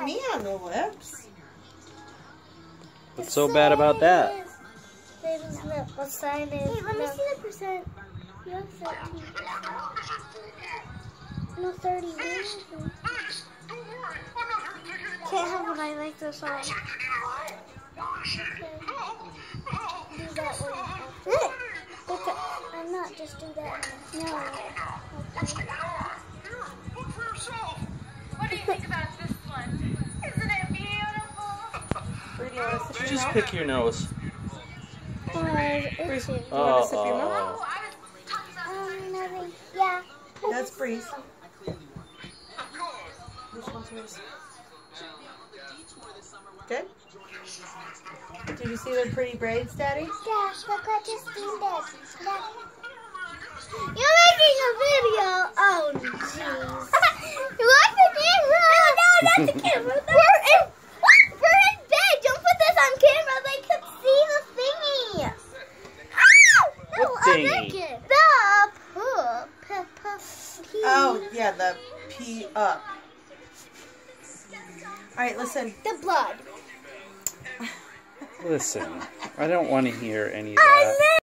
me on the lips. What's so bad about that? What sign is? Hey, let me see the percent. You have 13. No, 30. Can't have when I like this song. Okay. Do that one. Okay. I'm not. Just do that one. No. Okay. What do you think about this one? Isn't it beautiful? Just pick your nose. Breeze, you Oh, want to sip your milk? Nothing. Yeah. That's Breeze. Which one's yours? Good? Did you see their pretty braids, Daddy? Yeah, look, I just did this. You're making a video. Oh, jeez. You like the camera? No, not the camera. We're in bed. Don't put this on camera. They could see the thingy. What thingy? The poop. Oh, yeah, the pee up. All right, listen. The blood. Listen, I don't want to hear any of that.